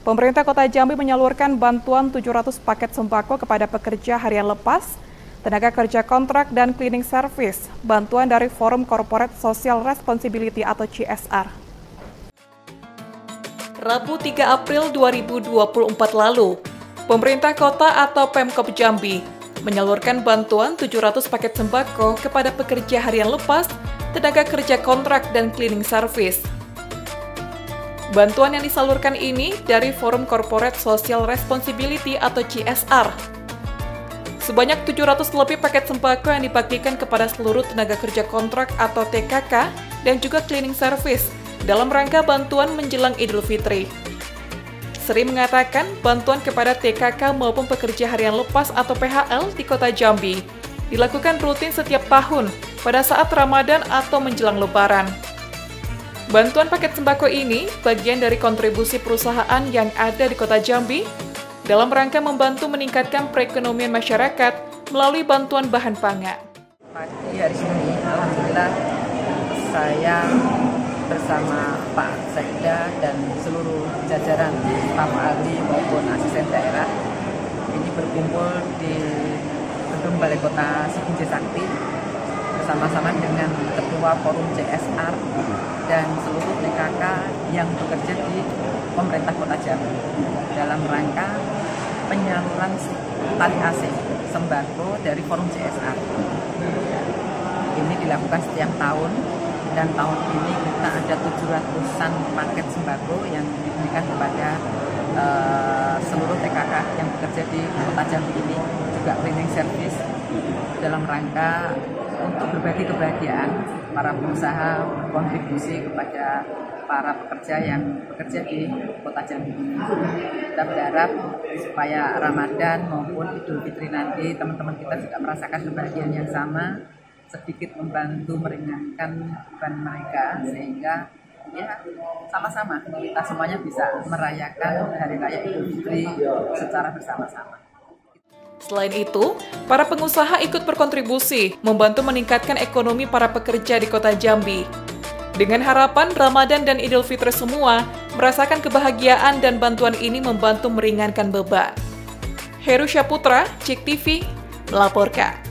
Pemerintah Kota Jambi menyalurkan bantuan 700 paket sembako kepada pekerja harian lepas, tenaga kerja kontrak, dan cleaning service, bantuan dari Forum Corporate Social Responsibility atau CSR. Rabu 3 April 2024 lalu, pemerintah kota atau Pemkop Jambi menyalurkan bantuan 700 paket sembako kepada pekerja harian lepas, tenaga kerja kontrak, dan cleaning service. Bantuan yang disalurkan ini dari Forum Corporate Social Responsibility atau CSR. Sebanyak 700 lebih paket sembako yang dibagikan kepada seluruh tenaga kerja kontrak atau TKK dan juga cleaning service dalam rangka bantuan menjelang Idul Fitri. Sri mengatakan bantuan kepada TKK maupun pekerja harian lepas atau PHL di Kota Jambi dilakukan rutin setiap tahun pada saat Ramadan atau menjelang Lebaran. Bantuan paket sembako ini bagian dari kontribusi perusahaan yang ada di Kota Jambi dalam rangka membantu meningkatkan perekonomian masyarakat melalui bantuan bahan pangan. Pagi hari ini, alhamdulillah, saya bersama Pak Sekda dan seluruh jajaran staf ahli maupun asisten daerah ini berkumpul di gedung Balai Kota Siginjai Sakti bersama-sama dengan Ketua Forum CSR dan seluruh TKK yang bekerja di pemerintah Kota Jambi dalam rangka penyaluran tali AC sembako dari Forum CSR. Ini dilakukan setiap tahun dan tahun ini kita ada 700-an paket sembako yang diberikan kepada seluruh TKK yang bekerja di Kota Jambi ini, juga cleaning service dalam rangka untuk berbagi kebahagiaan para pengusaha berkontribusi kepada para pekerja yang bekerja di Kota Jambi ini. Kita berharap supaya Ramadan maupun Idul Fitri nanti teman-teman kita juga merasakan kebahagiaan yang sama, sedikit membantu meringankan beban mereka sehingga ya sama-sama kita semuanya bisa merayakan Hari Raya Idul Fitri secara bersama-sama. Selain itu, para pengusaha ikut berkontribusi membantu meningkatkan ekonomi para pekerja di Kota Jambi. Dengan harapan Ramadan dan Idul Fitri semua merasakan kebahagiaan dan bantuan ini membantu meringankan beban. Heru Syaputra, CIK TV, melaporkan.